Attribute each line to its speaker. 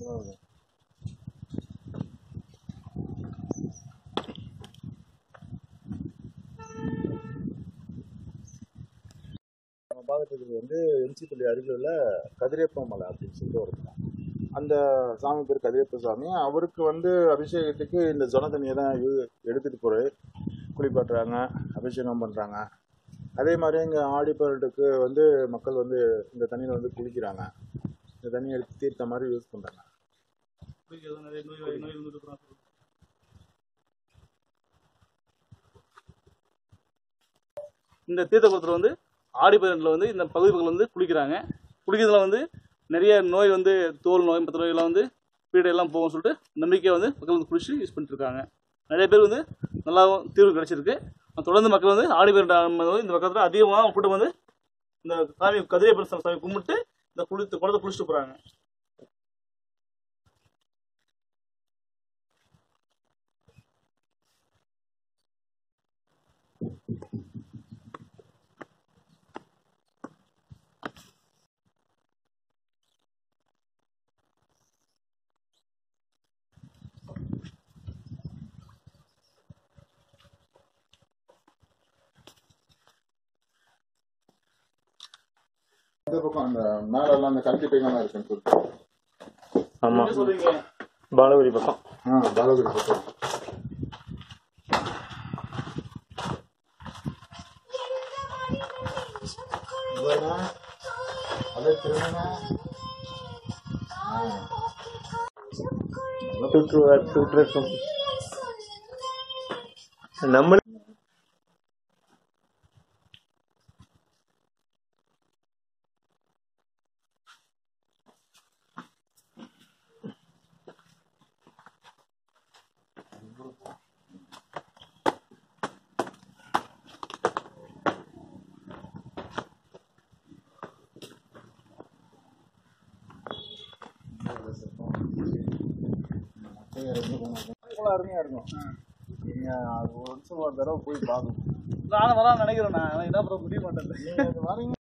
Speaker 1: நம்ம பார்த்துட்டு வந்து எம்சிப்பள்ளி அருகில் உள்ள கதிரியப்ப மலை அப்படின்னு சொல்லிட்டு ஒரு அந்த சாமி பேர் கதிரியப்ப சாமி. அவருக்கு வந்து அபிஷேகத்துக்கு இந்த ஜொன தண்ணியை தான் எடுத்துகிட்டு போய் குளிப்பாட்டுறாங்க, அபிஷேகம் பண்ணுறாங்க. அதே மாதிரி இங்கே ஆடிப்பருட்டுக்கு வந்து மக்கள் வந்து இந்த தண்ணியில் வந்து குளிக்கிறாங்க. இந்த தண்ணியை எடுத்து தீர்த்த மாதிரி யூஸ் பண்ணுறாங்க.
Speaker 2: இந்த தீர்த்தகுளத்தில் வந்து ஆடிப்பருட்டில் வந்து இந்த பகுதி மக்கள் வந்து குளிக்கிறாங்க. குளிக்கிறதுல வந்து நிறைய நோய் வந்து தோல் நோய் மற்ற நோயெல்லாம் வந்து பீடையெல்லாம் போகும்னு சொல்லிட்டு நம்பிக்கையை வந்து மக்கள் வந்து குளிச்சு யூஸ் பண்ணிட்டு இருக்காங்க. நிறைய பேர் வந்து நல்லாவும் தீர்வு கிடைச்சிருக்கு. தொடர்ந்து மக்கள் வந்து ஆடிப்பருட்டு இந்த பக்கத்தில் அதிகமாக கூட்டம் வந்து இந்த சாமி கதிரியப்ப சாமி கும்பிட்டு இந்த குளத்தை குளிச்சுட்டு போகிறாங்க.
Speaker 1: இந்த பக்கம் அந்த மேலெல்லாம் அந்த கஞ்சி பையெல்லாம் இருக்குன்னு சொல்லிட்டு.
Speaker 2: ஆமா சொல்றீங்க பாலகுடி பக்கம்.
Speaker 1: பாலகுடி பக்கம்.
Speaker 2: நம்ம
Speaker 1: அருமையா இருக்கும். நீங்க அது ஒரு நிமிஷம் ஒரு தடவை போய் பார்க்கணும்.
Speaker 2: நானும் வரலாம்னு நினைக்கிறேன். நான் என்ன பண்ண முடிய மாட்டேன்.